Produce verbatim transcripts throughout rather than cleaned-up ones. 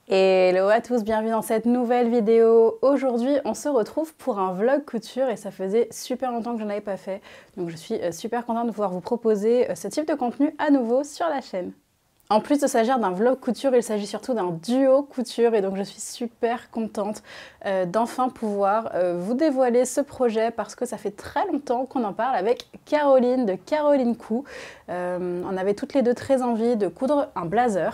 Hello à tous, bienvenue dans cette nouvelle vidéo. Aujourd'hui, on se retrouve pour un vlog couture et ça faisait super longtemps que je n'en avais pas fait. Donc je suis super contente de pouvoir vous proposer ce type de contenu à nouveau sur la chaîne. En plus de s'agir d'un vlog couture, il s'agit surtout d'un duo couture et donc je suis super contente euh, d'enfin pouvoir euh, vous dévoiler ce projet parce que ça fait très longtemps qu'on en parle avec Caroline de Caroline Cou. Euh, on avait toutes les deux très envie de coudre un blazer.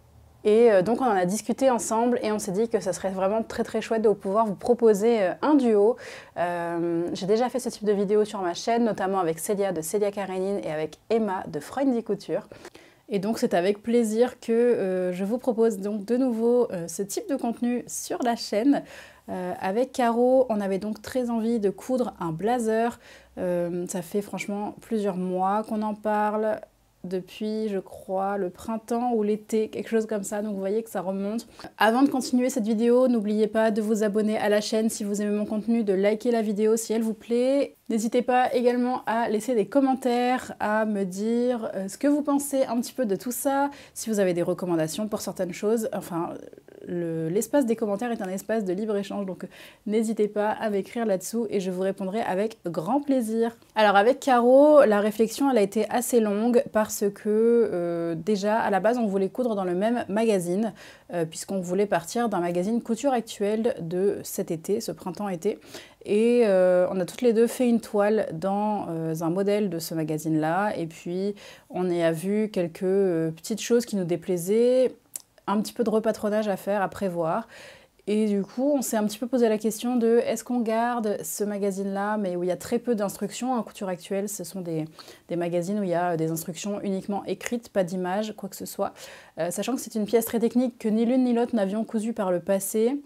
Et donc on en a discuté ensemble et on s'est dit que ça serait vraiment très très chouette de pouvoir vous proposer un duo. Euh, J'ai déjà fait ce type de vidéo sur ma chaîne, notamment avec Célia de Célia Karénine et avec Emma de Freundy Couture. Et donc c'est avec plaisir que euh, je vous propose donc de nouveau euh, ce type de contenu sur la chaîne. Euh, avec Caro, on avait donc très envie de coudre un blazer. Euh, ça fait franchement plusieurs mois qu'on en parle. Depuis, je crois, le printemps ou l'été, quelque chose comme ça, donc vous voyez que ça remonte. Avant de continuer cette vidéo, n'oubliez pas de vous abonner à la chaîne si vous aimez mon contenu, de liker la vidéo si elle vous plaît. N'hésitez pas également à laisser des commentaires, à me dire ce que vous pensez un petit peu de tout ça, si vous avez des recommandations pour certaines choses. Enfin, l'espace le, des commentaires est un espace de libre-échange, donc n'hésitez pas à m'écrire là-dessous et je vous répondrai avec grand plaisir. Alors avec Caro, la réflexion elle a été assez longue parce que euh, déjà à la base on voulait coudre dans le même magazine euh, puisqu'on voulait partir d'un magazine Couture Actuelle de cet été, ce printemps-été. Et euh, on a toutes les deux fait une toile dans euh, un modèle de ce magazine-là. Et puis, on y a vu quelques euh, petites choses qui nous déplaisaient, un petit peu de repatronage à faire, à prévoir. Et du coup, on s'est un petit peu posé la question de est-ce qu'on garde ce magazine-là, mais où il y a très peu d'instructions. En Couture Actuelle, ce sont des, des magazines où il y a des instructions uniquement écrites, pas d'images, quoi que ce soit. Euh, sachant que c'est une pièce très technique que ni l'une ni l'autre n'avions cousu par le passé.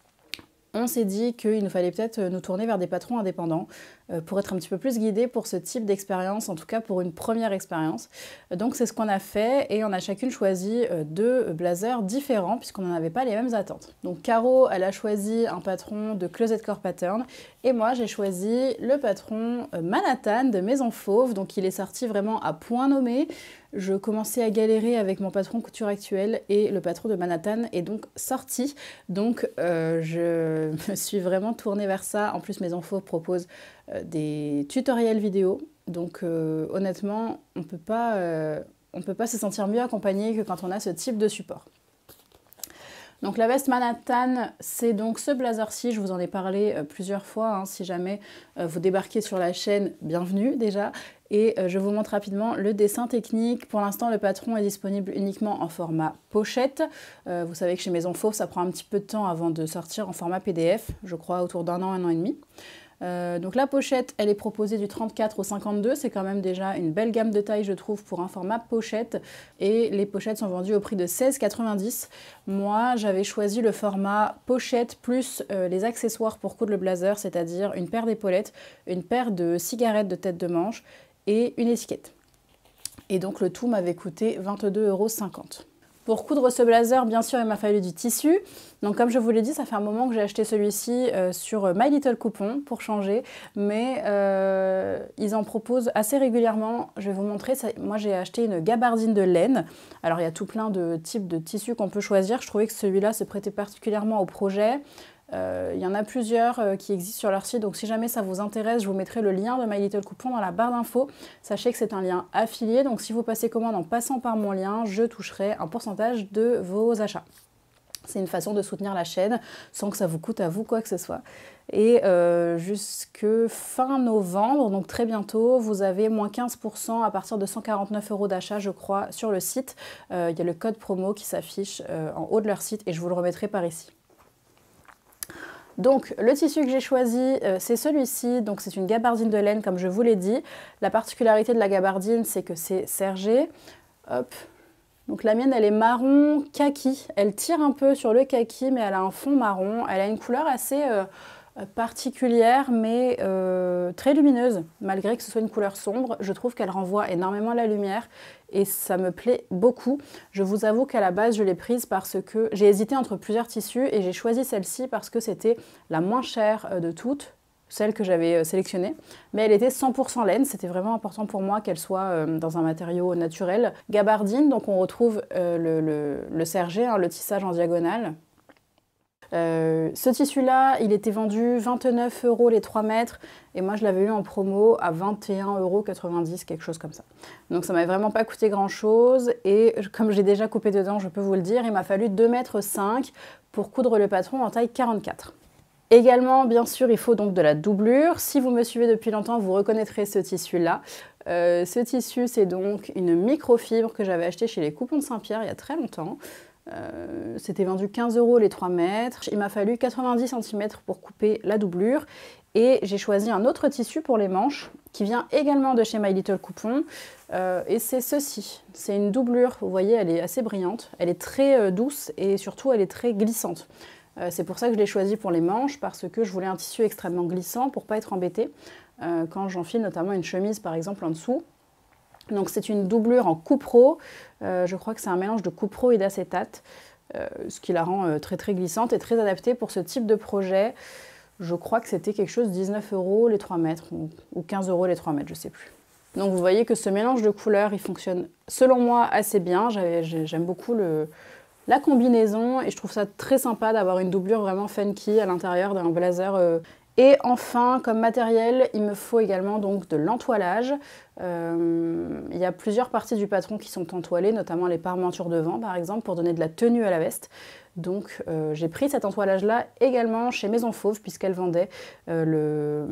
On s'est dit qu'il nous fallait peut-être nous tourner vers des patrons indépendants pour être un petit peu plus guidés pour ce type d'expérience, en tout cas pour une première expérience. Donc c'est ce qu'on a fait et on a chacune choisi deux blazers différents puisqu'on n'en avait pas les mêmes attentes. Donc Caro, elle a choisi un patron de Closet Core Pattern et moi j'ai choisi le patron Manhattan de Maison Fauve. Donc il est sorti vraiment à point nommé. Je commençais à galérer avec mon patron Couture Actuelle et le patron de Manhattan est donc sorti. Donc euh, je me suis vraiment tournée vers ça. En plus, Maison Fauve propose euh, des tutoriels vidéo. Donc euh, honnêtement, on peut pas, euh, on peut pas se sentir mieux accompagné que quand on a ce type de support. Donc la veste Manhattan, c'est donc ce blazer-ci, je vous en ai parlé euh, plusieurs fois, hein, si jamais euh, vous débarquez sur la chaîne, bienvenue déjà. Et euh, je vous montre rapidement le dessin technique. Pour l'instant, le patron est disponible uniquement en format pochette. Euh, vous savez que chez Maison Fauve, ça prend un petit peu de temps avant de sortir en format P D F, je crois autour d'un an, un an et demi. Euh, donc la pochette, elle est proposée du trente-quatre au cinquante-deux, c'est quand même déjà une belle gamme de taille je trouve pour un format pochette et les pochettes sont vendues au prix de seize quatre-vingt-dix. Moi j'avais choisi le format pochette plus euh, les accessoires pour coudre le blazer, c'est-à-dire une paire d'épaulettes, une paire de cigarettes de tête de manche et une étiquette. Et donc le tout m'avait coûté vingt-deux euros cinquante. Pour coudre ce blazer, bien sûr, il m'a fallu du tissu. Donc comme je vous l'ai dit, ça fait un moment que j'ai acheté celui-ci euh, sur My Little Coupon pour changer. Mais euh, ils en proposent assez régulièrement. Je vais vous montrer. Ça, moi, j'ai acheté une gabardine de laine. Alors, il y a tout plein de types de tissus qu'on peut choisir. Je trouvais que celui-là se prêtait particulièrement au projet. Euh, il y en a plusieurs euh, qui existent sur leur site, donc si jamais ça vous intéresse, je vous mettrai le lien de My Little Coupon dans la barre d'infos. Sachez que c'est un lien affilié, donc si vous passez commande en passant par mon lien, je toucherai un pourcentage de vos achats. C'est une façon de soutenir la chaîne sans que ça vous coûte à vous quoi que ce soit. Et euh, jusque fin novembre, donc très bientôt, vous avez moins quinze pour cent à partir de cent quarante-neuf euros d'achat, je crois, sur le site. Euh, il y a le code promo qui s'affiche euh, en haut de leur site et je vous le remettrai par ici. Donc le tissu que j'ai choisi, euh, c'est celui-ci, donc c'est une gabardine de laine comme je vous l'ai dit. La particularité de la gabardine, c'est que c'est sergé. Hop. Donc la mienne, elle est marron kaki. Elle tire un peu sur le kaki, mais elle a un fond marron. Elle a une couleur assez euh, particulière, mais euh, très lumineuse. Malgré que ce soit une couleur sombre, je trouve qu'elle renvoie énormément la lumière. Et ça me plaît beaucoup. Je vous avoue qu'à la base, je l'ai prise parce que j'ai hésité entre plusieurs tissus et j'ai choisi celle-ci parce que c'était la moins chère de toutes. celle que j'avais sélectionnée, mais elle était cent pour cent laine, c'était vraiment important pour moi qu'elle soit euh, dans un matériau naturel. Gabardine, donc on retrouve euh, le, le, le sergé, hein, le tissage en diagonale. Euh, ce tissu-là, il était vendu vingt-neuf euros les trois mètres, et moi je l'avais eu en promo à vingt et un euros quatre-vingt-dix, quelque chose comme ça. Donc ça m'avait vraiment pas coûté grand-chose, et comme j'ai déjà coupé dedans, je peux vous le dire, il m'a fallu deux mètres cinq pour coudre le patron en taille quarante-quatre. Également, bien sûr, il faut donc de la doublure. Si vous me suivez depuis longtemps, vous reconnaîtrez ce tissu-là. Euh, ce tissu, c'est donc une microfibre que j'avais acheté chez les Coupons de Saint-Pierre il y a très longtemps. Euh, C'était vendu quinze euros les trois mètres. Il m'a fallu quatre-vingt-dix centimètres pour couper la doublure. Et j'ai choisi un autre tissu pour les manches qui vient également de chez My Little Coupon. Euh, et c'est ceci. C'est une doublure, vous voyez, elle est assez brillante. Elle est très euh, douce et surtout elle est très glissante. Euh, c'est pour ça que je l'ai choisi pour les manches, parce que je voulais un tissu extrêmement glissant pour ne pas être embêtée euh, quand j'enfile notamment une chemise par exemple en dessous. Donc c'est une doublure en Cupro, euh, je crois que c'est un mélange de Cupro et d'acétate, euh, ce qui la rend euh, très très glissante et très adaptée pour ce type de projet. Je crois que c'était quelque chose de dix-neuf euros les trois mètres ou, ou quinze euros les trois mètres, je ne sais plus. Donc vous voyez que ce mélange de couleurs, il fonctionne selon moi assez bien, j'aime beaucoup le... la combinaison et je trouve ça très sympa d'avoir une doublure vraiment funky à l'intérieur d'un blazer. Euh. Et enfin, comme matériel, il me faut également donc de l'entoilage. Euh, il y a plusieurs parties du patron qui sont entoilées, notamment les parmentures devant par exemple, pour donner de la tenue à la veste. Donc euh, j'ai pris cet entoilage-là également chez Maison Fauve, puisqu'elle vendait euh, le...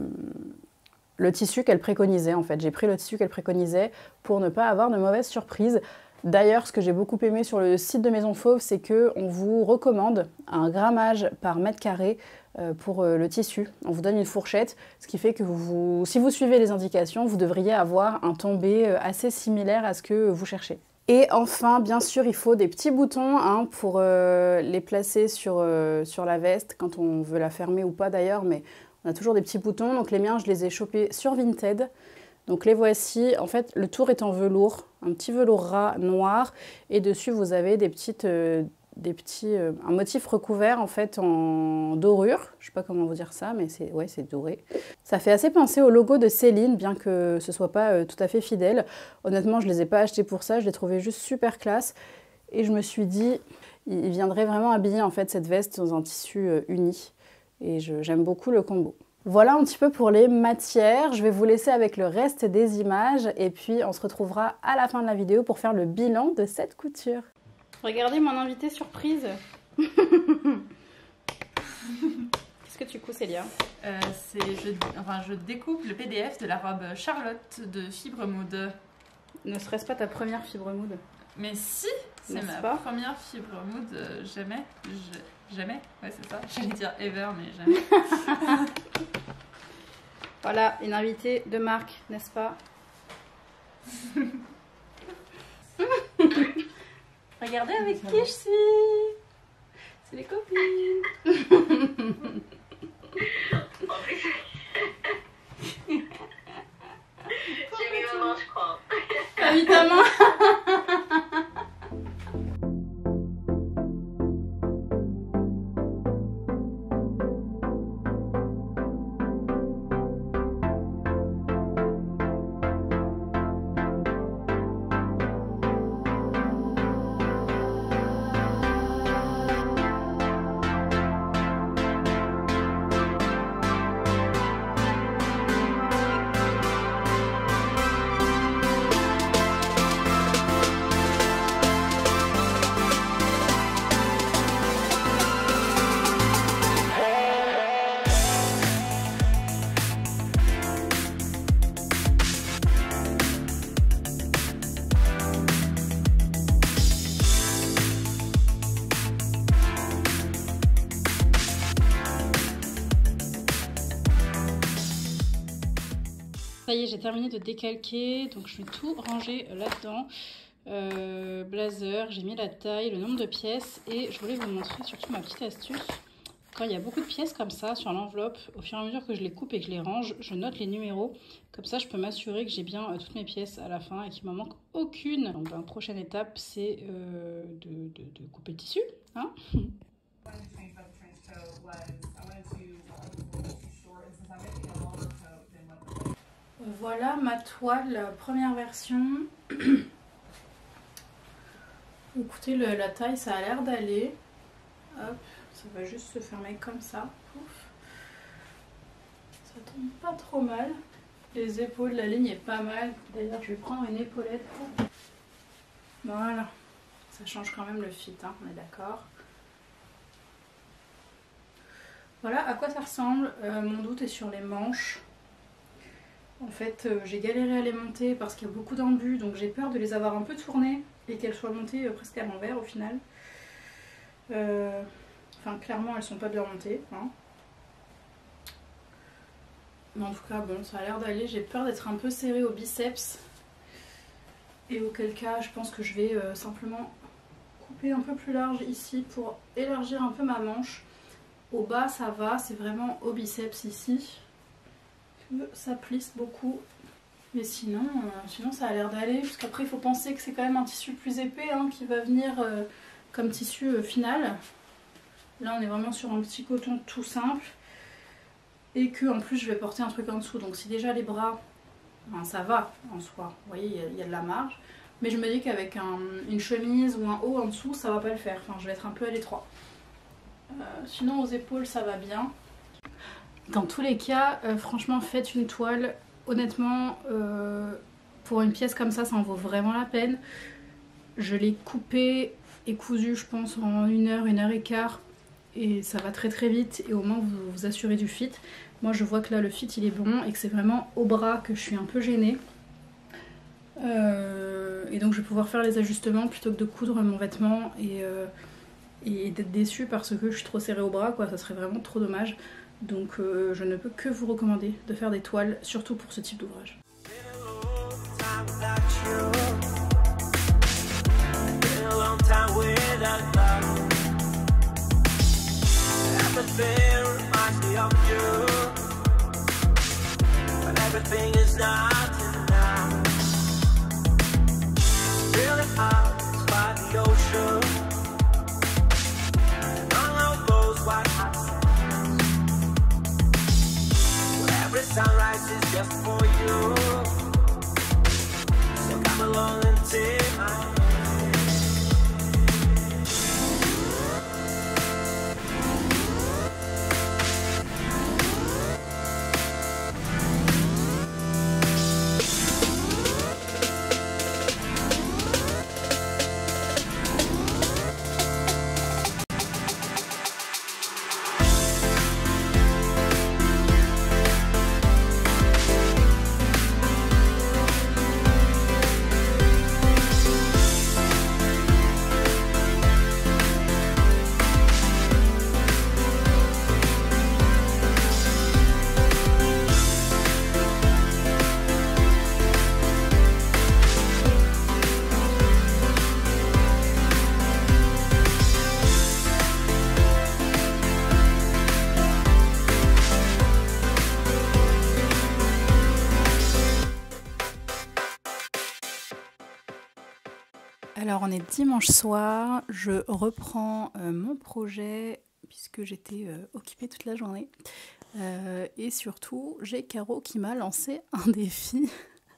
le tissu qu'elle préconisait en fait. J'ai pris le tissu qu'elle préconisait pour ne pas avoir de mauvaises surprises. D'ailleurs, ce que j'ai beaucoup aimé sur le site de Maison Fauve, c'est qu'on vous recommande un grammage par mètre carré pour le tissu. On vous donne une fourchette, ce qui fait que vous, si vous suivez les indications, vous devriez avoir un tombé assez similaire à ce que vous cherchez. Et enfin, bien sûr, il faut des petits boutons hein, pour euh, les placer sur, euh, sur la veste, quand on veut la fermer ou pas d'ailleurs, mais on a toujours des petits boutons. Donc les miens, je les ai chopés sur Vinted. Donc les voici, en fait le tour est en velours, un petit velours ras noir et dessus vous avez des petites, euh, des petits, euh, un motif recouvert en fait en dorure, je sais pas comment vous dire ça mais c'est ouais, c'est doré. Ça fait assez penser au logo de Céline bien que ce soit pas euh, tout à fait fidèle. Honnêtement je les ai pas achetés pour ça, je les trouvais juste super classe et je me suis dit il viendrait vraiment habiller en fait cette veste dans un tissu euh, uni et j'aime beaucoup le combo. Voilà un petit peu pour les matières, je vais vous laisser avec le reste des images et puis on se retrouvera à la fin de la vidéo pour faire le bilan de cette couture. Regardez mon invité surprise. Qu'est-ce que tu couds Célia? euh, je, enfin, je découpe le P D F de la robe Charlotte de Fibre Mood. Ne serait-ce pas ta première Fibre Mood? Mais si, c'est ma pas première Fibre Mood, euh, jamais, je, jamais, ouais c'est ça, j'allais dire ever mais jamais. Voilà, une invitée de marque, n'est-ce pas? Regardez avec qui je suis. C'est les copines. J'ai mis ma main, je crois. T'as mis ta main? Ça y est, j'ai terminé de décalquer, donc je vais tout ranger là-dedans. Euh, blazer, j'ai mis la taille, le nombre de pièces et je voulais vous montrer surtout ma petite astuce. Quand il y a beaucoup de pièces comme ça sur l'enveloppe, au fur et à mesure que je les coupe et que je les range, je note les numéros. Comme ça, je peux m'assurer que j'ai bien euh, toutes mes pièces à la fin et qu'il ne m'en manque aucune. Donc la prochaine étape, c'est euh, de, de, de couper le tissu. Hein. Voilà ma toile, première version. Écoutez, le, la taille, ça a l'air d'aller. Hop, ça va juste se fermer comme ça. Ouf. Ça tombe pas trop mal. Les épaules, la ligne est pas mal. D'ailleurs, je vais prendre une épaulette. Voilà. Ça change quand même le fit, hein, on est d'accord. Voilà à quoi ça ressemble. Euh, mon doute est sur les manches. En fait, euh, j'ai galéré à les monter parce qu'il y a beaucoup d'embus, donc j'ai peur de les avoir un peu tournées et qu'elles soient montées euh, presque à l'envers au final. Euh, enfin, clairement, elles sont pas bien montées. Hein. Mais en tout cas, bon, ça a l'air d'aller. J'ai peur d'être un peu serrée au biceps. Et auquel cas, je pense que je vais euh, simplement couper un peu plus large ici pour élargir un peu ma manche. Au bas, ça va, c'est vraiment au biceps ici que ça plisse beaucoup. Mais sinon, euh, sinon ça a l'air d'aller. Parce qu'après, il faut penser que c'est quand même un tissu plus épais hein, qui va venir euh, comme tissu euh, final. Là, on est vraiment sur un petit coton tout simple. Et que en plus, je vais porter un truc en dessous. Donc si déjà les bras, ben, ça va en soi. Vous voyez, il y, y a de la marge. Mais je me dis qu'avec un, une chemise ou un haut en dessous, ça va pas le faire. Enfin, je vais être un peu à l'étroit. Euh, sinon, aux épaules, ça va bien. Dans tous les cas, euh, franchement, faites une toile. Honnêtement, euh, pour une pièce comme ça, ça en vaut vraiment la peine. Je l'ai coupée et cousue, je pense, en une heure, une heure et quart. Et ça va très très vite. Et au moins, vous vous assurez du fit. Moi, je vois que là, le fit, il est bon. Et que c'est vraiment au bras que je suis un peu gênée. Euh, et donc, je vais pouvoir faire les ajustements plutôt que de coudre mon vêtement. Et, euh, et d'être déçue parce que je suis trop serrée au bras, quoi. Ça serait vraiment trop dommage. Donc euh, je ne peux que vous recommander de faire des toiles, surtout pour ce type d'ouvrage. Sunrise is just for you, so come along and take my hand. Alors on est dimanche soir, je reprends euh, mon projet puisque j'étais euh, occupée toute la journée. Euh, et surtout, j'ai Caro qui m'a lancé un défi.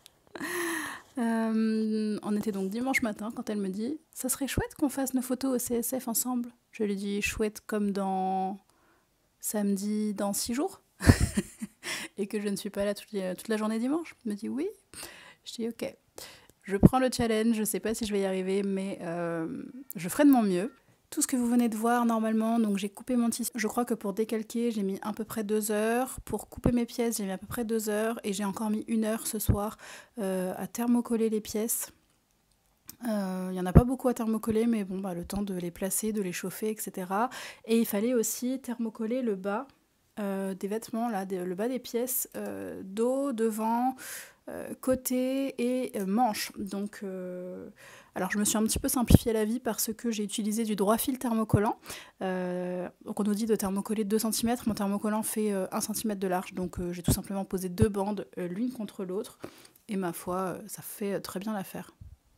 euh, on était donc dimanche matin quand elle me dit « Ça serait chouette qu'on fasse nos photos au C S F ensemble ?» Je lui dis « Chouette comme dans samedi, dans six jours ?» Et que je ne suis pas là toute, toute la journée dimanche. Elle me dit « Oui ». Je dis « Ok ». Je prends le challenge, je ne sais pas si je vais y arriver, mais euh, je ferai de mon mieux. Tout ce que vous venez de voir normalement, donc j'ai coupé mon tissu. Je crois que pour décalquer, j'ai mis à peu près deux heures. Pour couper mes pièces, j'ai mis à peu près deux heures. Et j'ai encore mis une heure ce soir euh, à thermocoller les pièces. Il euh, n'y en a pas beaucoup à thermocoller, mais bon, bah, le temps de les placer, de les chauffer, et cetera. Et il fallait aussi thermocoller le bas euh, des vêtements, là, le bas des pièces, euh, dos, devant... Euh, côté et euh, manche. Donc, euh, alors je me suis un petit peu simplifié la vie parce que j'ai utilisé du droit fil thermocollant. Euh, donc on nous dit de thermocoller deux centimètres. Mon thermocollant fait euh, un centimètre de large. Donc euh, j'ai tout simplement posé deux bandes euh, l'une contre l'autre. Et ma foi, euh, ça fait euh, très bien l'affaire.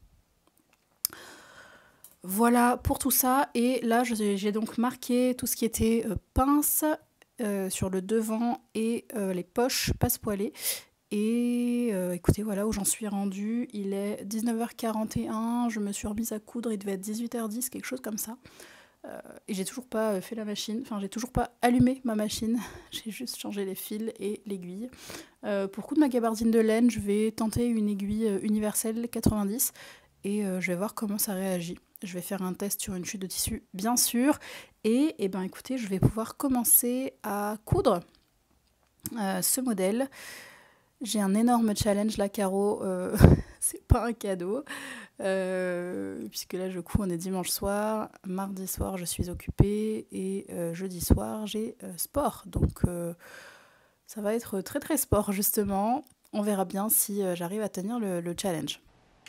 Voilà pour tout ça. Et là, j'ai donc marqué tout ce qui était euh, pince euh, sur le devant et euh, les poches passe-poilées. Et euh, écoutez, voilà où j'en suis rendue. Il est dix-neuf heures quarante et un, je me suis remise à coudre, il devait être dix-huit heures dix, quelque chose comme ça. Euh, et j'ai toujours pas fait la machine, enfin j'ai toujours pas allumé ma machine, j'ai juste changé les fils et l'aiguille. Euh, pour coudre ma gabardine de laine, je vais tenter une aiguille universelle quatre-vingt-dix et euh, je vais voir comment ça réagit. Je vais faire un test sur une chute de tissu, bien sûr, et, et ben écoutez, je vais pouvoir commencer à coudre euh, ce modèle. J'ai un énorme challenge là, Caro, euh, c'est pas un cadeau, euh, puisque là je couds, on est dimanche soir, mardi soir je suis occupée et euh, jeudi soir j'ai euh, sport, donc euh, ça va être très très sport justement. On verra bien si euh, j'arrive à tenir le, le challenge.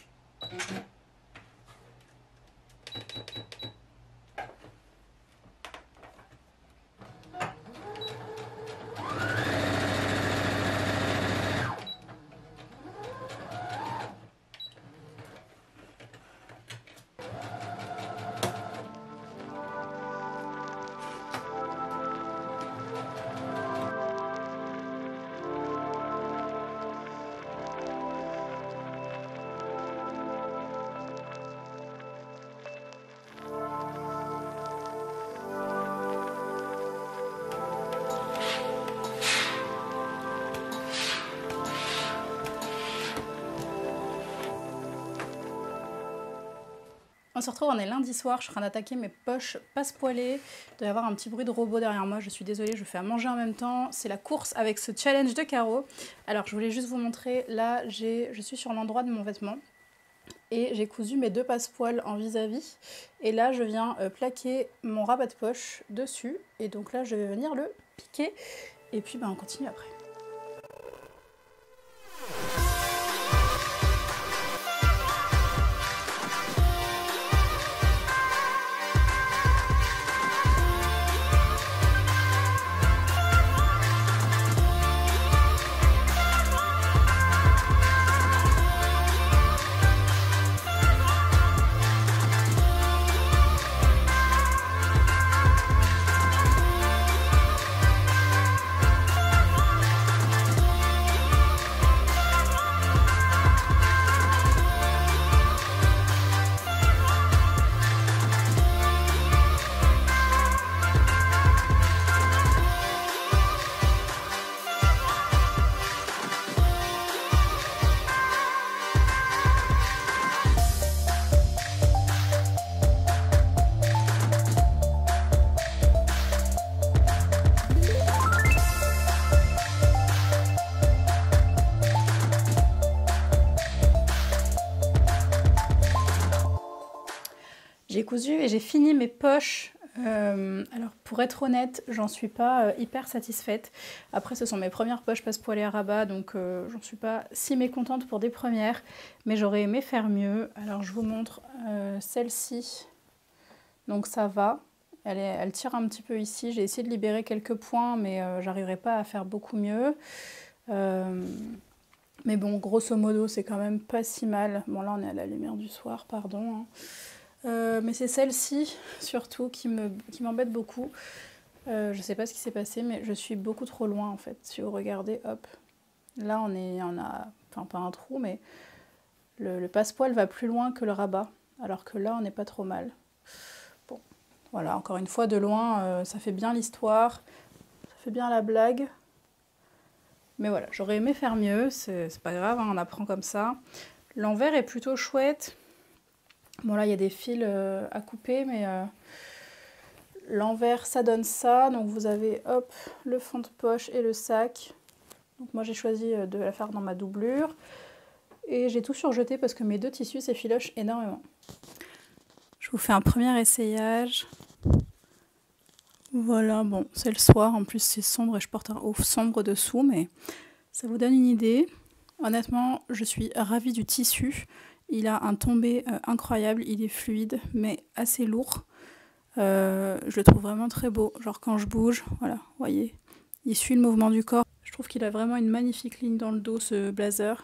On se retrouve, on est lundi soir, je suis en train d'attaquer mes poches passe-poilées. Il doit y avoir un petit bruit de robot derrière moi, je suis désolée, je fais à manger en même temps. C'est la course avec ce challenge de Caro. Alors je voulais juste vous montrer, là je suis sur l'endroit de mon vêtement et j'ai cousu mes deux passe-poils en vis-à-vis. Et là je viens euh, plaquer mon rabat de poche dessus et donc là je vais venir le piquer et puis ben, on continue après. J'ai cousu et j'ai fini mes poches. Euh, alors pour être honnête, j'en suis pas euh, hyper satisfaite. Après ce sont mes premières poches passe-poilées à rabat, donc euh, j'en suis pas si mécontente pour des premières, mais j'aurais aimé faire mieux. Alors je vous montre euh, celle-ci, donc ça va, elle, est, elle tire un petit peu ici, j'ai essayé de libérer quelques points, mais euh, j'arriverai pas à faire beaucoup mieux. Euh, mais bon, grosso modo, c'est quand même pas si mal. Bon là on est à la lumière du soir, pardon, hein. Euh, mais c'est celle-ci surtout qui me, qui m'embête beaucoup. Euh, je sais pas ce qui s'est passé, mais je suis beaucoup trop loin en fait. Si vous regardez, hop, là on est, on a, enfin pas un trou, mais le, le passe-poil va plus loin que le rabat, alors que là on n'est pas trop mal. Bon, voilà, encore une fois de loin, euh, ça fait bien l'histoire, ça fait bien la blague. Mais voilà, j'aurais aimé faire mieux, c'est pas grave, hein, on apprend comme ça. L'envers est plutôt chouette. Bon là il y a des fils euh, à couper, mais euh, l'envers ça donne ça. Donc vous avez hop le fond de poche et le sac. Donc moi j'ai choisi de la faire dans ma doublure. Et j'ai tout surjeté parce que mes deux tissus s'effilochent énormément. Je vous fais un premier essayage. Voilà, bon c'est le soir, en plus c'est sombre et je porte un haut sombre dessous, mais ça vous donne une idée. Honnêtement je suis ravie du tissu. Il a un tombé euh, incroyable, il est fluide mais assez lourd. Euh, je le trouve vraiment très beau, genre quand je bouge, voilà, vous voyez, il suit le mouvement du corps. Je trouve qu'il a vraiment une magnifique ligne dans le dos ce blazer.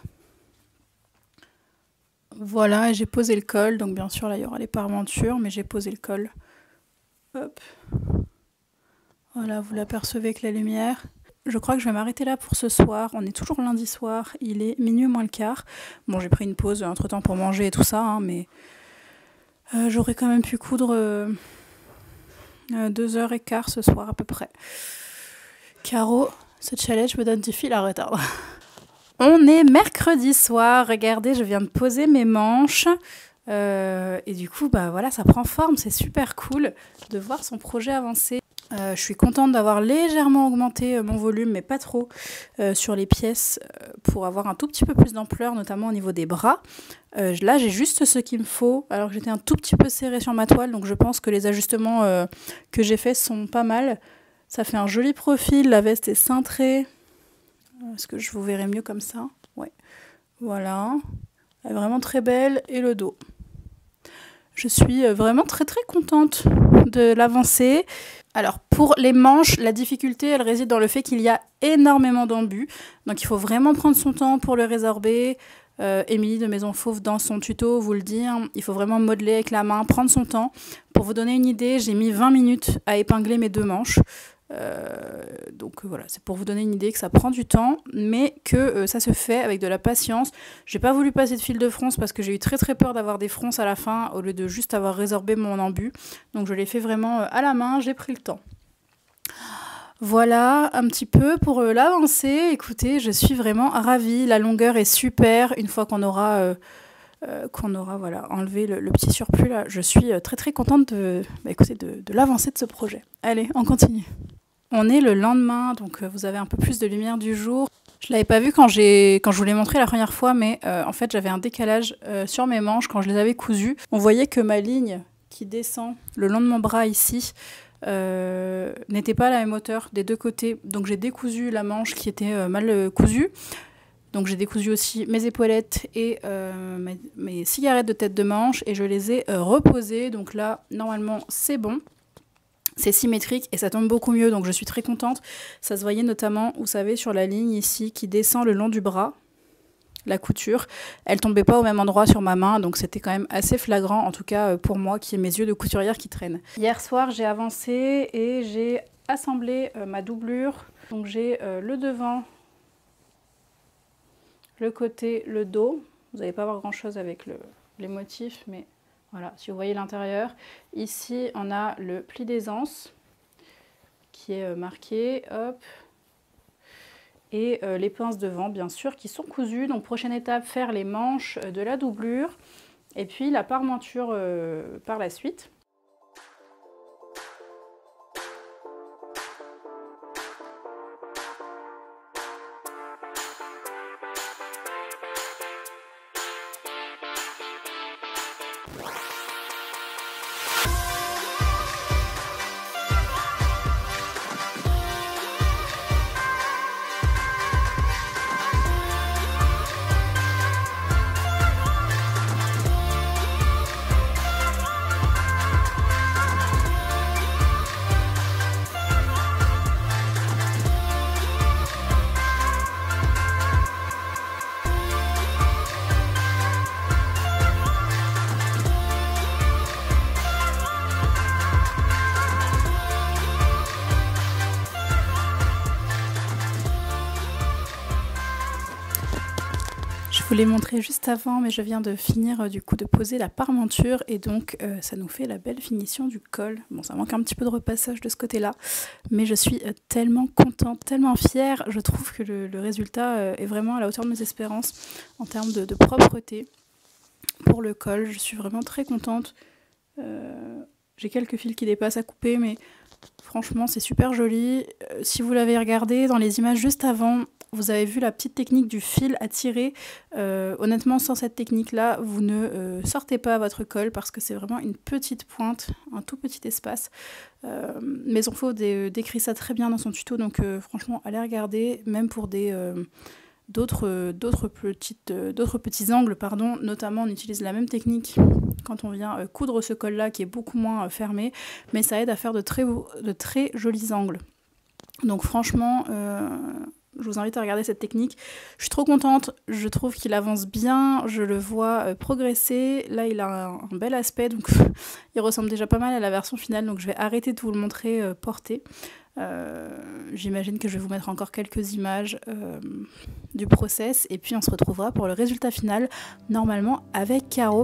Voilà, et j'ai posé le col, donc bien sûr là il y aura les parmentures, mais j'ai posé le col. Hop. Voilà, vous l'apercevez avec la lumière. je crois que je vais m'arrêter là pour ce soir. On est toujours lundi soir, il est minuit moins le quart. Bon, j'ai pris une pause entre temps pour manger et tout ça, hein, mais euh, j'aurais quand même pu coudre euh, euh, deux heures et quart ce soir à peu près. Caro, ce challenge me donne du fil à retordre. On est mercredi soir, regardez, je viens de poser mes manches. Euh, et du coup, bah voilà, ça prend forme, c'est super cool de voir son projet avancer. Euh, je suis contente d'avoir légèrement augmenté euh, mon volume, mais pas trop, euh, sur les pièces euh, pour avoir un tout petit peu plus d'ampleur, notamment au niveau des bras. Euh, là, j'ai juste ce qu'il me faut, alors que j'étais un tout petit peu serrée sur ma toile, donc je pense que les ajustements euh, que j'ai faits sont pas mal. Ça fait un joli profil, la veste est cintrée. Est-ce que je vous verrai mieux comme ça? Ouais. Voilà. Elle est vraiment très belle. Et le dos. Je suis vraiment très très contente de l'avancée. Alors pour les manches, la difficulté elle réside dans le fait qu'il y a énormément d'embus. Donc il faut vraiment prendre son temps pour le résorber. Euh, Émilie de Maison Fauve dans son tuto vous le dit, hein, il faut vraiment modeler avec la main, prendre son temps. Pour vous donner une idée, j'ai mis vingt minutes à épingler mes deux manches. Euh, donc voilà, c'est pour vous donner une idée que ça prend du temps, mais que euh, ça se fait avec de la patience. J'ai pas voulu passer de fil de fronce parce que j'ai eu très très peur d'avoir des fronces à la fin au lieu de juste avoir résorbé mon embu. Donc je l'ai fait vraiment euh, à la main, j'ai pris le temps. Voilà un petit peu pour euh, l'avancée. Écoutez, je suis vraiment ravie. La longueur est super. Une fois qu'on aura euh, euh, qu'on aura voilà enlevé le, le petit surplus là, je suis euh, très très contente de bah, écoutez, de, de l'avancée de ce projet. Allez, on continue. On est le lendemain, donc euh, vous avez un peu plus de lumière du jour. Je ne l'avais pas vu quand, j'ai, quand je vous l'ai montré la première fois, mais euh, en fait j'avais un décalage euh, sur mes manches quand je les avais cousues. On voyait que ma ligne qui descend le long de mon bras ici euh, n'était pas à la même hauteur des deux côtés. Donc j'ai décousu la manche qui était euh, mal euh, cousue. Donc j'ai décousu aussi mes épaulettes et euh, mes, mes cigarettes de tête de manche et je les ai euh, reposées. Donc là, normalement, c'est bon. C'est symétrique et ça tombe beaucoup mieux, donc je suis très contente. Ça se voyait notamment, vous savez, sur la ligne ici qui descend le long du bras, la couture. Elle tombait pas au même endroit sur ma main, donc c'était quand même assez flagrant, en tout cas pour moi qui ai mes yeux de couturière qui traînent. Hier soir, j'ai avancé et j'ai assemblé euh, ma doublure. Donc j'ai euh, le devant, le côté, le dos. Vous n'allez pas voir grand chose avec le, les motifs, mais... Voilà, si vous voyez l'intérieur, ici on a le pli d'aisance qui est marqué, hop, et euh, les pinces devant bien sûr qui sont cousues. Donc prochaine étape, faire les manches de la doublure et puis la parmenture euh, par la suite. Je vous l'ai montré juste avant, mais je viens de finir euh, du coup de poser la parmenture et donc euh, ça nous fait la belle finition du col. Bon, ça manque un petit peu de repassage de ce côté-là, mais je suis euh, tellement contente, tellement fière. Je trouve que le, le résultat euh, est vraiment à la hauteur de mes espérances en termes de, de propreté pour le col. Je suis vraiment très contente. Euh, j'ai quelques fils qui dépassent à couper, mais franchement, c'est super joli. Euh, si vous l'avez regardé dans les images juste avant, vous avez vu la petite technique du fil à tirer. Euh, honnêtement, sans cette technique-là, vous ne euh, sortez pas votre col parce que c'est vraiment une petite pointe, un tout petit espace. Euh, Maison Fauve dé décrit ça très bien dans son tuto, donc euh, franchement, allez regarder, même pour des euh, d'autres d'autres petites euh, d'autres petits angles, pardon. Notamment, on utilise la même technique quand on vient euh, coudre ce col-là qui est beaucoup moins euh, fermé, mais ça aide à faire de très, de très jolis angles. Donc franchement... Euh, Je vous invite à regarder cette technique. Je suis trop contente, je trouve qu'il avance bien, je le vois euh, progresser. Là, il a un, un bel aspect, donc il ressemble déjà pas mal à la version finale, donc je vais arrêter de vous le montrer euh, porté. Euh, J'imagine que je vais vous mettre encore quelques images euh, du process, et puis on se retrouvera pour le résultat final, normalement avec Caro.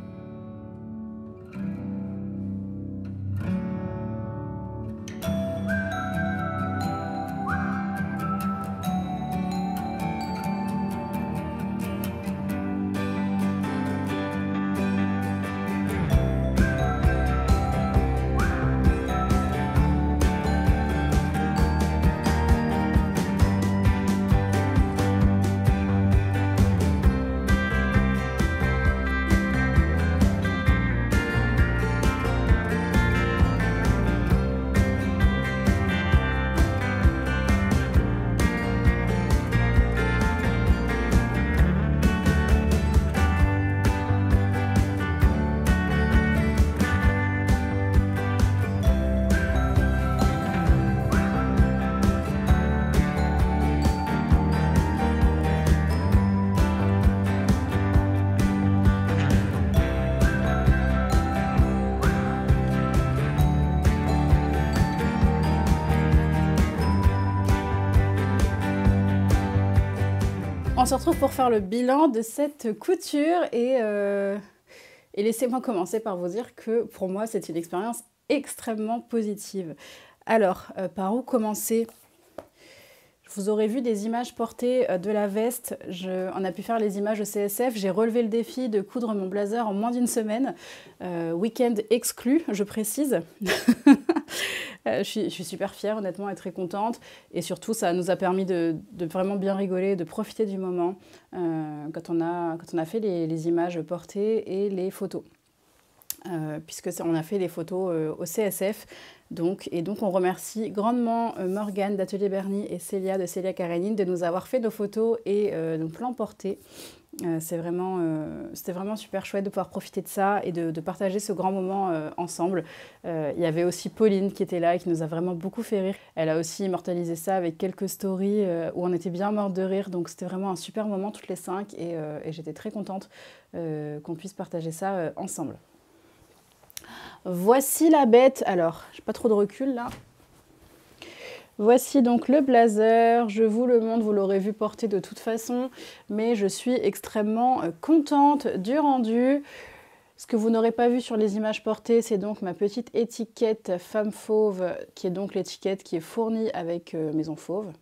On se retrouve pour faire le bilan de cette couture et, euh, et laissez-moi commencer par vous dire que pour moi c'est une expérience extrêmement positive. Alors, euh, par où commencer ? Vous aurez vu des images portées de la veste. Je, on a pu faire les images au C S F. J'ai relevé le défi de coudre mon blazer en moins d'une semaine. Euh, week-end exclu, je précise. je, suis, je suis super fière, honnêtement, et très contente. Et surtout, ça nous a permis de, de vraiment bien rigoler, de profiter du moment euh, quand, on a, quand on a fait les, les images portées et les photos. Euh, puisque on a fait les photos euh, au C S F. Donc, et donc on remercie grandement euh, Morgane d'Atelier Bernie et Célia de Célia Karénine de nous avoir fait nos photos et euh, nos plans portés. Euh, c'est vraiment, euh, c'était vraiment super chouette de pouvoir profiter de ça et de, de partager ce grand moment euh, ensemble. Euh, il y avait aussi Pauline qui était là et qui nous a vraiment beaucoup fait rire. Elle a aussi immortalisé ça avec quelques stories euh, où on était bien morts de rire. Donc c'était vraiment un super moment toutes les cinq et, euh, et j'étais très contente euh, qu'on puisse partager ça euh, ensemble. Voici la bête. Alors, j'ai pas trop de recul là. Voici donc le blazer. Je vous le montre, vous l'aurez vu porter de toute façon, mais je suis extrêmement contente du rendu. Ce que vous n'aurez pas vu sur les images portées, c'est donc ma petite étiquette Femme Fauve, qui est donc l'étiquette qui est fournie avec euh, Maison Fauve.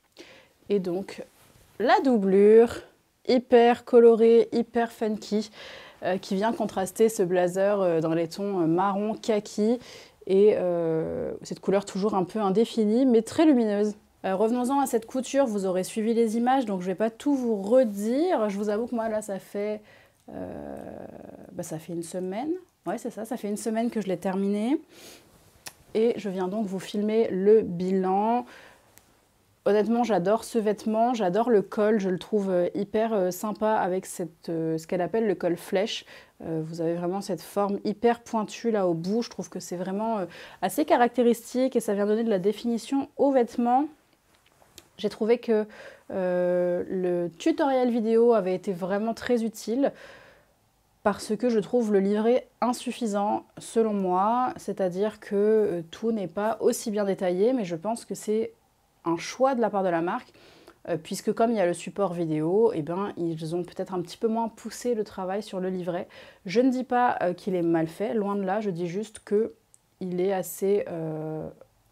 Et donc la doublure, hyper colorée, hyper funky, qui vient contraster ce blazer dans les tons marron kaki et euh, cette couleur toujours un peu indéfinie mais très lumineuse. Euh, revenons-en à cette couture, vous aurez suivi les images donc je ne vais pas tout vous redire. Je vous avoue que moi là ça fait, euh, bah, ça fait une semaine, ouais c'est ça, ça fait une semaine que je l'ai terminé et je viens donc vous filmer le bilan. Honnêtement, j'adore ce vêtement, j'adore le col, je le trouve hyper sympa avec cette, euh, ce qu'elle appelle le col flèche. Euh, vous avez vraiment cette forme hyper pointue là au bout, je trouve que c'est vraiment euh, assez caractéristique et ça vient donner de la définition au vêtement. J'ai trouvé que euh, le tutoriel vidéo avait été vraiment très utile parce que je trouve le livret insuffisant selon moi, c'est-à-dire que euh, tout n'est pas aussi bien détaillé, mais je pense que c'est un choix de la part de la marque, euh, puisque comme il y a le support vidéo, eh ben, ils ont peut-être un petit peu moins poussé le travail sur le livret. Je ne dis pas euh, qu'il est mal fait, loin de là, je dis juste qu'il est assez euh,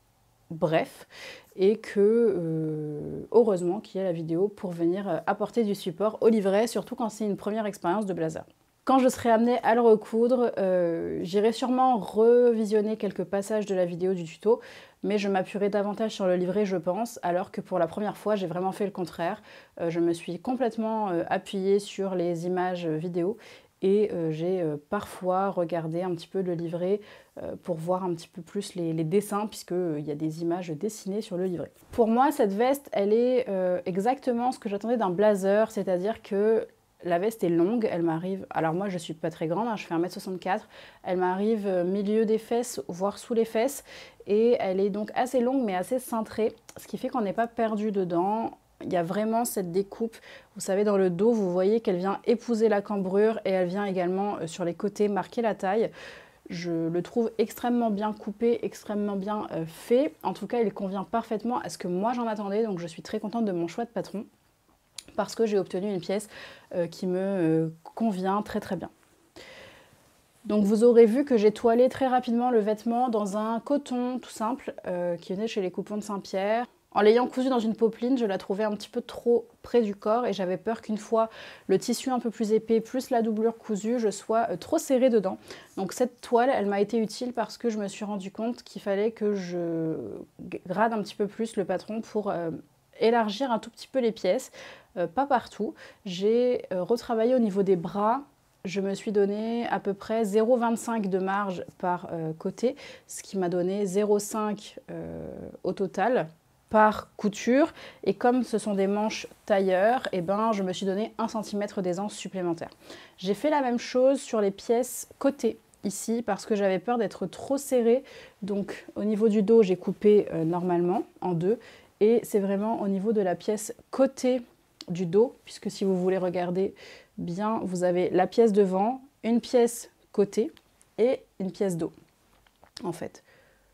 bref et que, euh, heureusement qu'il y a la vidéo pour venir apporter du support au livret, surtout quand c'est une première expérience de blazer. Quand je serai amenée à le recoudre, euh, j'irai sûrement revisionner quelques passages de la vidéo du tuto, mais je m'appuierai davantage sur le livret, je pense, alors que pour la première fois, j'ai vraiment fait le contraire. Euh, je me suis complètement euh, appuyée sur les images vidéo et euh, j'ai euh, parfois regardé un petit peu le livret euh, pour voir un petit peu plus les, les dessins, puisqu'il euh, y a des images dessinées sur le livret. Pour moi, cette veste, elle est euh, exactement ce que j'attendais d'un blazer, c'est-à-dire que la veste est longue, elle m'arrive, alors moi je suis pas très grande, hein, je fais un mètre soixante-quatre, elle m'arrive milieu des fesses, voire sous les fesses, et elle est donc assez longue mais assez cintrée, ce qui fait qu'on n'est pas perdu dedans. Il y a vraiment cette découpe, vous savez, dans le dos, vous voyez qu'elle vient épouser la cambrure et elle vient également euh, sur les côtés marquer la taille. Je le trouve extrêmement bien coupé, extrêmement bien euh, fait. En tout cas, il convient parfaitement à ce que moi j'en attendais, donc je suis très contente de mon choix de patron parce que j'ai obtenu une pièce euh, qui me euh, convient très très bien. Donc vous aurez vu que j'ai toilé très rapidement le vêtement dans un coton tout simple euh, qui venait chez les Coupons de Saint-Pierre. En l'ayant cousu dans une popeline, je la trouvais un petit peu trop près du corps et j'avais peur qu'une fois le tissu un peu plus épais plus la doublure cousue, je sois euh, trop serrée dedans. Donc cette toile, elle m'a été utile parce que je me suis rendu compte qu'il fallait que je grade un petit peu plus le patron pour euh, élargir un tout petit peu les pièces, euh, pas partout. J'ai euh, retravaillé au niveau des bras. Je me suis donné à peu près zéro virgule vingt-cinq de marge par euh, côté, ce qui m'a donné zéro virgule cinq euh, au total par couture. Et comme ce sont des manches tailleur, eh ben, je me suis donné un centimètre d'aisance supplémentaire. J'ai fait la même chose sur les pièces côté ici parce que j'avais peur d'être trop serrée. Donc au niveau du dos, j'ai coupé euh, normalement en deux. Et c'est vraiment au niveau de la pièce côté du dos, puisque si vous voulez regarder bien, vous avez la pièce devant, une pièce côté et une pièce dos, en fait.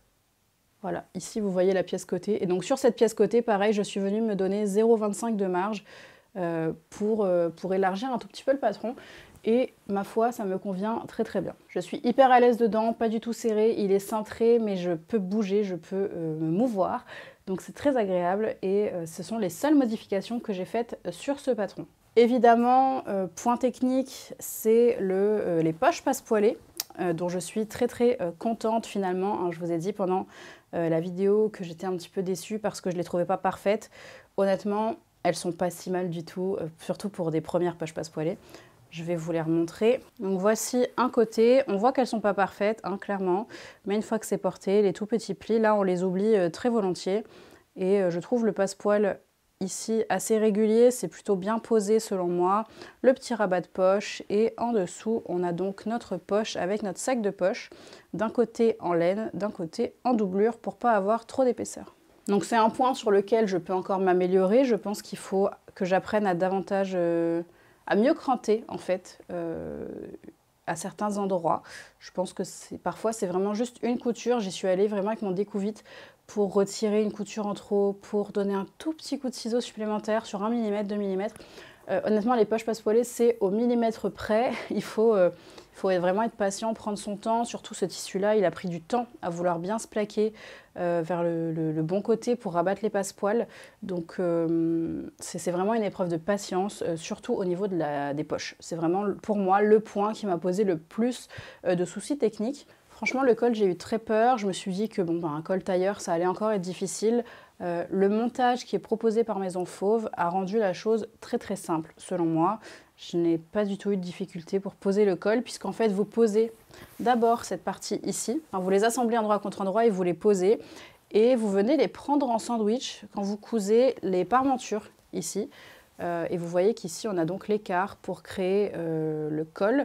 Voilà, ici vous voyez la pièce côté. Et donc sur cette pièce côté, pareil, je suis venue me donner zéro virgule vingt-cinq de marge euh, pour, euh, pour élargir un tout petit peu le patron. Et ma foi, ça me convient très très bien. Je suis hyper à l'aise dedans, pas du tout serré, il est cintré, mais je peux bouger, je peux euh, me mouvoir. Donc c'est très agréable et euh, ce sont les seules modifications que j'ai faites sur ce patron. Évidemment, euh, point technique, c'est le, euh, les poches passe-poilées, euh, dont je suis très très euh, contente finalement. Hein, je vous ai dit pendant euh, la vidéo que j'étais un petit peu déçue parce que je ne les trouvais pas parfaites. Honnêtement, elles sont pas si mal du tout, euh, surtout pour des premières poches passe-poilées. Je vais vous les remontrer. Donc voici un côté. On voit qu'elles ne sont pas parfaites, hein, clairement. Mais une fois que c'est porté, les tout petits plis, là, on les oublie euh, très volontiers. Et euh, je trouve le passepoil ici assez régulier. C'est plutôt bien posé selon moi. Le petit rabat de poche. Et en dessous, on a donc notre poche avec notre sac de poche. D'un côté en laine, d'un côté en doublure pour ne pas avoir trop d'épaisseur. Donc c'est un point sur lequel je peux encore m'améliorer. Je pense qu'il faut que j'apprenne à davantage... Euh, à mieux cranter en fait euh, à certains endroits. Je pense que c'est parfois c'est vraiment juste une couture. J'y suis allée vraiment avec mon découvite pour retirer une couture en trop, pour donner un tout petit coup de ciseau supplémentaire sur un millimètre, deux millimètres. Euh, honnêtement, les poches passe-poilées, c'est au millimètre près. Il faut, euh, il faut vraiment être patient, prendre son temps. Surtout ce tissu-là, il a pris du temps à vouloir bien se plaquer euh, vers le, le, le bon côté pour rabattre les passepoils. Donc, euh, c'est vraiment une épreuve de patience, euh, surtout au niveau de la, des poches. C'est vraiment, pour moi, le point qui m'a posé le plus euh, de soucis techniques. Franchement, le col, j'ai eu très peur. Je me suis dit que bon, ben, un col tailleur, ça allait encore être difficile. Euh, le montage qui est proposé par Maison Fauve a rendu la chose très très simple, selon moi. Je n'ai pas du tout eu de difficulté pour poser le col, puisqu'en fait, vous posez d'abord cette partie ici. Enfin, vous les assemblez endroit contre endroit et vous les posez. Et vous venez les prendre en sandwich quand vous cousez les parmentures ici. Euh, et vous voyez qu'ici, on a donc l'écart pour créer euh, le col.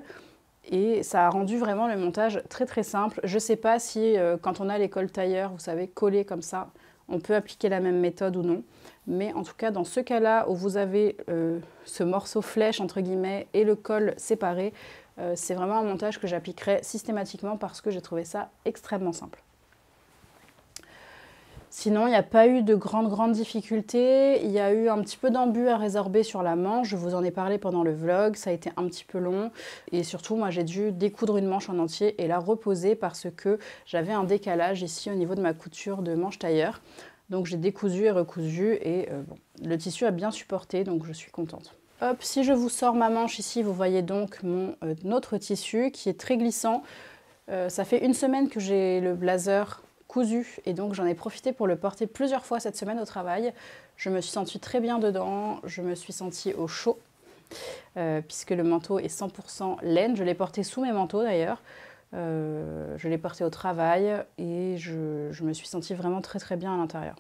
Et ça a rendu vraiment le montage très très simple. Je ne sais pas si euh, quand on a les cols tailleurs, vous savez, collés comme ça, on peut appliquer la même méthode ou non. Mais en tout cas, dans ce cas-là où vous avez euh, ce morceau flèche entre guillemets et le col séparé, euh, c'est vraiment un montage que j'appliquerai systématiquement parce que j'ai trouvé ça extrêmement simple. Sinon, il n'y a pas eu de grandes, grandes difficultés. Il y a eu un petit peu d'embu à résorber sur la manche. Je vous en ai parlé pendant le vlog. Ça a été un petit peu long. Et surtout, moi, j'ai dû découdre une manche en entier et la reposer parce que j'avais un décalage ici au niveau de ma couture de manche tailleur. Donc, j'ai décousu et recousu. Et euh, bon, le tissu a bien supporté, donc je suis contente. Hop, si je vous sors ma manche ici, vous voyez donc mon euh, autre tissu qui est très glissant. Euh, ça fait une semaine que j'ai le blazer cousu et donc j'en ai profité pour le porter plusieurs fois cette semaine au travail. Je me suis sentie très bien dedans, je me suis sentie au chaud euh, puisque le manteau est cent pour cent laine. Je l'ai porté sous mes manteaux d'ailleurs, euh, je l'ai porté au travail et je, je me suis sentie vraiment très très bien à l'intérieur.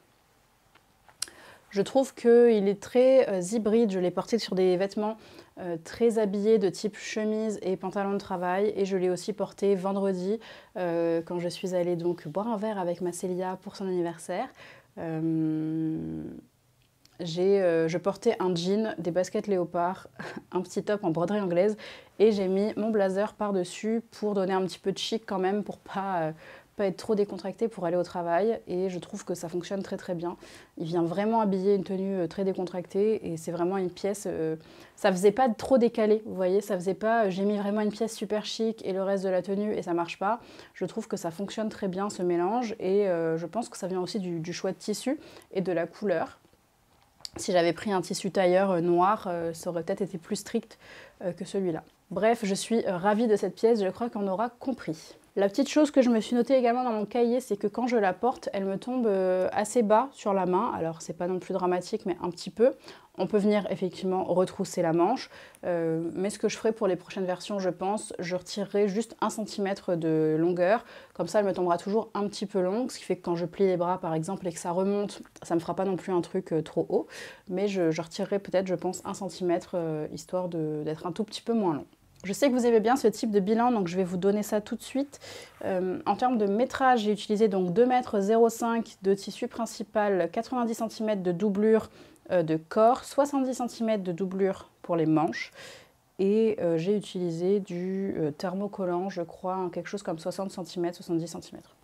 Je trouve qu'il est très euh, hybride, je l'ai porté sur des vêtements euh, très habillés de type chemise et pantalon de travail et je l'ai aussi porté vendredi euh, quand je suis allée donc boire un verre avec ma Célia pour son anniversaire. Euh, euh, je portais un jean, des baskets léopard, un petit top en broderie anglaise et j'ai mis mon blazer par-dessus pour donner un petit peu de chic quand même, pour pas, euh, pas être trop décontracté pour aller au travail. Et je trouve que ça fonctionne très très bien. Il vient vraiment habiller une tenue très décontractée et c'est vraiment une pièce... Euh, ça faisait pas trop décalé, vous voyez, ça faisait pas... J'ai mis vraiment une pièce super chic et le reste de la tenue et ça marche pas. Je trouve que ça fonctionne très bien ce mélange et euh, je pense que ça vient aussi du, du choix de tissu et de la couleur. Si j'avais pris un tissu tailleur noir, euh, ça aurait peut-être été plus strict euh, que celui-là. Bref, je suis ravie de cette pièce, je crois qu'on aura compris. La petite chose que je me suis notée également dans mon cahier, c'est que quand je la porte, elle me tombe euh, assez bas sur la main. Alors, c'est pas non plus dramatique, mais un petit peu. On peut venir effectivement retrousser la manche. Euh, mais ce que je ferai pour les prochaines versions, je pense, je retirerai juste un centimètre de longueur. Comme ça, elle me tombera toujours un petit peu longue. Ce qui fait que quand je plie les bras, par exemple, et que ça remonte, ça me fera pas non plus un truc euh, trop haut. Mais je, je retirerai peut-être, je pense, un centimètre, euh, histoire d'être un tout petit peu moins long. Je sais que vous aimez bien ce type de bilan, donc je vais vous donner ça tout de suite. Euh, en termes de métrage, j'ai utilisé donc deux mètres zéro cinq de tissu principal, quatre-vingt-dix centimètres de doublure euh, de corps, soixante-dix centimètres de doublure pour les manches. Et euh, j'ai utilisé du euh, thermocollant, je crois, hein, quelque chose comme soixante centimètres, soixante-dix centimètres.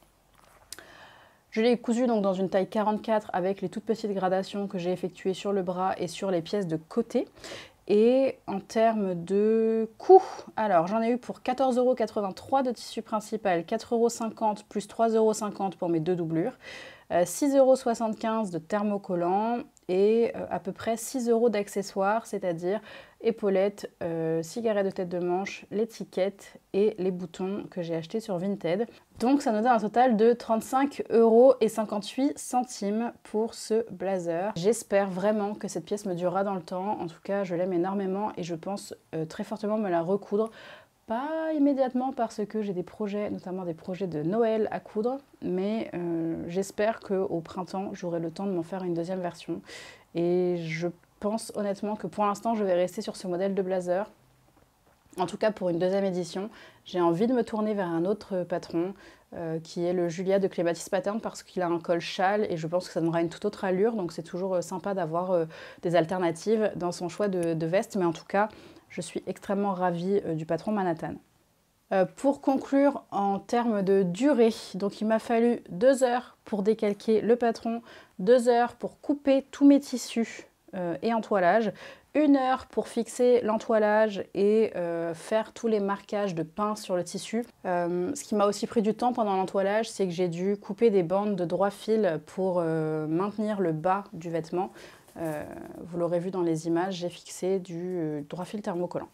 Je l'ai cousu donc dans une taille quarante-quatre avec les toutes petites gradations que j'ai effectuées sur le bras et sur les pièces de côté. Et en termes de coût, alors j'en ai eu pour quatorze euros quatre-vingt-trois de tissu principal, quatre euros cinquante plus trois euros cinquante pour mes deux doublures, euh, six euros soixante-quinze de thermocollant et euh, à peu près six euros d'accessoires, c'est-à-dire épaulettes, euh, cigarettes de tête de manche, l'étiquette et les boutons que j'ai achetés sur Vinted. Donc ça nous donne un total de trente-cinq euros cinquante-huit centimes pour ce blazer. J'espère vraiment que cette pièce me durera dans le temps. En tout cas, je l'aime énormément et je pense euh, très fortement me la recoudre. Pas immédiatement parce que j'ai des projets, notamment des projets de Noël à coudre, mais euh, j'espère qu'au printemps, j'aurai le temps de m'en faire une deuxième version. Et je pense honnêtement que pour l'instant, je vais rester sur ce modèle de blazer. En tout cas, pour une deuxième édition, j'ai envie de me tourner vers un autre patron euh, qui est le Julia de Clématis Pattern parce qu'il a un col châle et je pense que ça donnera une toute autre allure. Donc c'est toujours euh, sympa d'avoir euh, des alternatives dans son choix de, de veste. Mais en tout cas, je suis extrêmement ravie euh, du patron Manhattan. Euh, pour conclure, en termes de durée, donc il m'a fallu deux heures pour décalquer le patron, deux heures pour couper tous mes tissus euh, et entoilage, une heure pour fixer l'entoilage et euh, faire tous les marquages de pince sur le tissu. Euh, ce qui m'a aussi pris du temps pendant l'entoilage, c'est que j'ai dû couper des bandes de droit fil pour euh, maintenir le bas du vêtement. Euh, vous l'aurez vu dans les images, j'ai fixé du euh, droit fil thermocollant.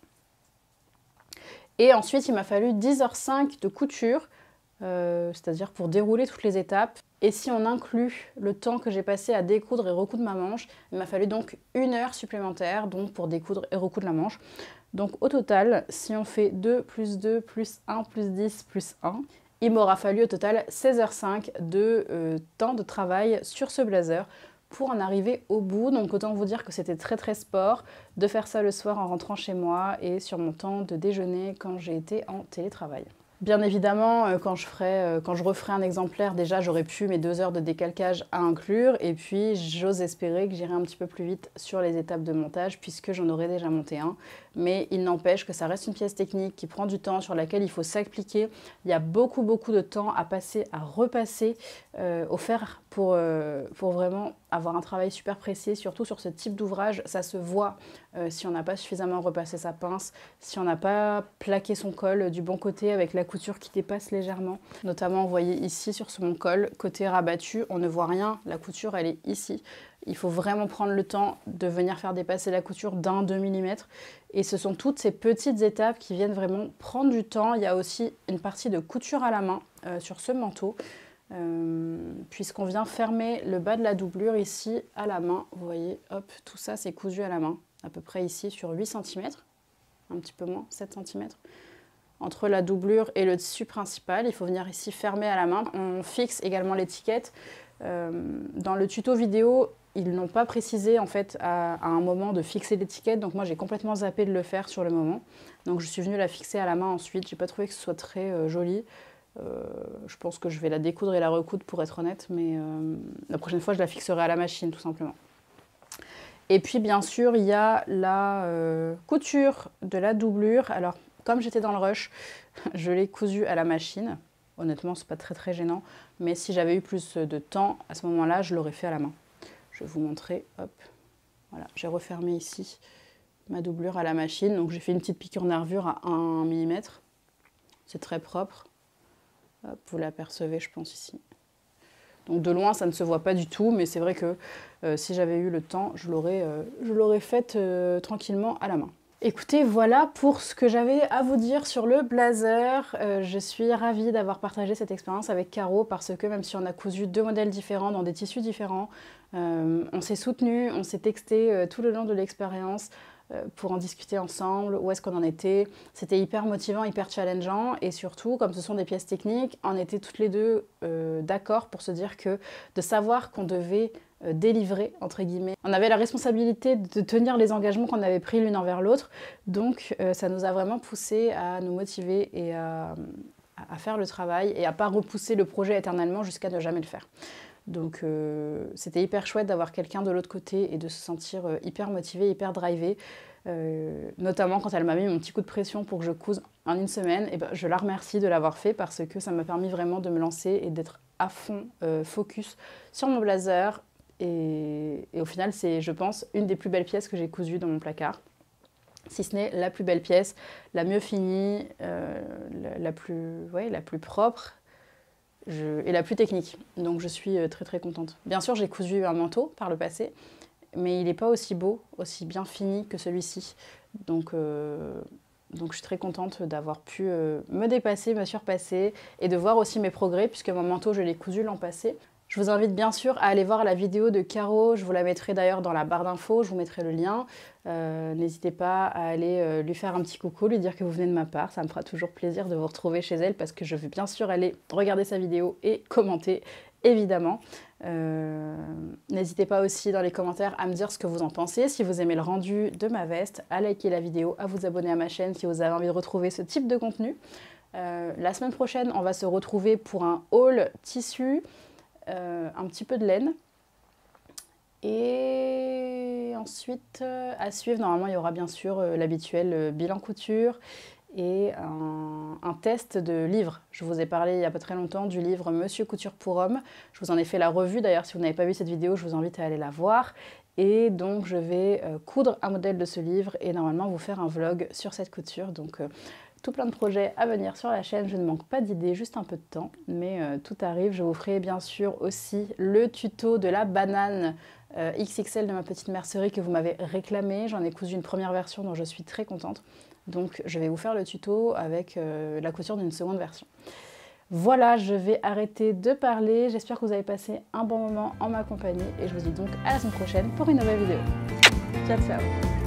Et ensuite, il m'a fallu dix heures cinq de couture, euh, c'est-à-dire pour dérouler toutes les étapes. Et si on inclut le temps que j'ai passé à découdre et recoudre ma manche, il m'a fallu donc une heure supplémentaire donc pour découdre et recoudre la manche. Donc au total, si on fait deux plus deux plus un plus dix plus un, il m'aura fallu au total seize heures cinq de euh, temps de travail sur ce blazer pour en arriver au bout. Donc autant vous dire que c'était très très sport de faire ça le soir en rentrant chez moi et sur mon temps de déjeuner quand j'ai été en télétravail. Bien évidemment, quand je, ferai, quand je referai un exemplaire, déjà j'aurai pu mes deux heures de décalcage à inclure et puis j'ose espérer que j'irai un petit peu plus vite sur les étapes de montage puisque j'en aurai déjà monté un. Mais il n'empêche que ça reste une pièce technique qui prend du temps, sur laquelle il faut s'appliquer. Il y a beaucoup beaucoup de temps à passer, à repasser euh, au fer pour, euh, pour vraiment avoir un travail super précis, surtout sur ce type d'ouvrage. Ça se voit euh, si on n'a pas suffisamment repassé sa pince, si on n'a pas plaqué son col du bon côté avec la couture qui dépasse légèrement. Notamment, vous voyez ici sur mon col, côté rabattu, on ne voit rien, la couture elle est ici. Il faut vraiment prendre le temps de venir faire dépasser la couture d'un, deux millimètres. Et ce sont toutes ces petites étapes qui viennent vraiment prendre du temps. Il y a aussi une partie de couture à la main euh, sur ce manteau, euh, puisqu'on vient fermer le bas de la doublure ici à la main. Vous voyez, hop, tout ça c'est cousu à la main, à peu près ici sur huit centimètres, un petit peu moins, sept centimètres. Entre la doublure et le tissu principal, il faut venir ici fermer à la main. On fixe également l'étiquette. Euh, dans le tuto vidéo, ils n'ont pas précisé en fait à, à un moment de fixer l'étiquette, donc moi j'ai complètement zappé de le faire sur le moment. Donc je suis venue la fixer à la main ensuite. J'ai pas trouvé que ce soit très euh, joli. Euh, je pense que je vais la découdre et la recoudre pour être honnête, mais euh, la prochaine fois je la fixerai à la machine tout simplement. Et puis bien sûr, il y a la euh, couture de la doublure. Alors, comme j'étais dans le rush, je l'ai cousue à la machine. Honnêtement, c'est pas très très gênant. Mais si j'avais eu plus de temps, à ce moment-là, je l'aurais fait à la main. Je vais vous montrer. Hop. Voilà, j'ai refermé ici ma doublure à la machine. Donc, j'ai fait une petite piqûre nervure à un millimètre. C'est très propre. Hop, vous l'apercevez, je pense, ici. Donc de loin, ça ne se voit pas du tout, mais c'est vrai que euh, si j'avais eu le temps, je l'aurais euh, faite euh, tranquillement à la main. Écoutez, voilà pour ce que j'avais à vous dire sur le blazer. Euh, je suis ravie d'avoir partagé cette expérience avec Caro parce que même si on a cousu deux modèles différents dans des tissus différents, euh, on s'est soutenus, on s'est texté euh, tout le long de l'expérience pour en discuter ensemble, où est-ce qu'on en était. C'était hyper motivant, hyper challengeant, et surtout, comme ce sont des pièces techniques, on était toutes les deux euh, d'accord pour se dire que de savoir qu'on devait euh, délivrer, entre guillemets. On avait la responsabilité de tenir les engagements qu'on avait pris l'une envers l'autre, donc euh, ça nous a vraiment poussé à nous motiver et à, à faire le travail, et à pas repousser le projet éternellement jusqu'à ne jamais le faire. Donc euh, c'était hyper chouette d'avoir quelqu'un de l'autre côté et de se sentir euh, hyper motivé, hyper drivé. Euh, notamment quand elle m'a mis mon petit coup de pression pour que je couse en une semaine. Et ben, je la remercie de l'avoir fait parce que ça m'a permis vraiment de me lancer et d'être à fond euh, focus sur mon blazer. Et, et au final, c'est, je pense, une des plus belles pièces que j'ai cousues dans mon placard. Si ce n'est la plus belle pièce, la mieux finie, euh, la, la, plus, ouais, la plus propre. Je... et la plus technique, donc je suis très très contente. Bien sûr, j'ai cousu un manteau par le passé, mais il n'est pas aussi beau, aussi bien fini que celui-ci. Donc, euh... donc je suis très contente d'avoir pu euh, me dépasser, me surpasser, et de voir aussi mes progrès, puisque mon manteau, je l'ai cousu l'an passé. Je vous invite bien sûr à aller voir la vidéo de Caro, je vous la mettrai d'ailleurs dans la barre d'infos, je vous mettrai le lien. Euh, N'hésitez pas à aller euh, lui faire un petit coucou, lui dire que vous venez de ma part, ça me fera toujours plaisir de vous retrouver chez elle parce que je vais bien sûr aller regarder sa vidéo et commenter, évidemment. Euh, N'hésitez pas aussi dans les commentaires à me dire ce que vous en pensez, si vous aimez le rendu de ma veste, à liker la vidéo, à vous abonner à ma chaîne si vous avez envie de retrouver ce type de contenu. Euh, la semaine prochaine, on va se retrouver pour un haul tissu. Euh, un petit peu de laine et ensuite euh, à suivre, normalement il y aura bien sûr euh, l'habituel euh, bilan couture et un, un test de livre. Je vous ai parlé il n'y a pas très longtemps du livre Monsieur Couture pour Homme, je vous en ai fait la revue d'ailleurs, si vous n'avez pas vu cette vidéo je vous invite à aller la voir, et donc je vais euh, coudre un modèle de ce livre et normalement vous faire un vlog sur cette couture, donc euh, tout plein de projets à venir sur la chaîne, je ne manque pas d'idées, juste un peu de temps, mais euh, tout arrive. Je vous ferai bien sûr aussi le tuto de la banane euh, X X L de ma petite mercerie que vous m'avez réclamé. J'en ai cousu une première version dont je suis très contente. Donc je vais vous faire le tuto avec euh, la couture d'une seconde version. Voilà, je vais arrêter de parler. J'espère que vous avez passé un bon moment en ma compagnie et je vous dis donc à la semaine prochaine pour une nouvelle vidéo. Ciao, ciao!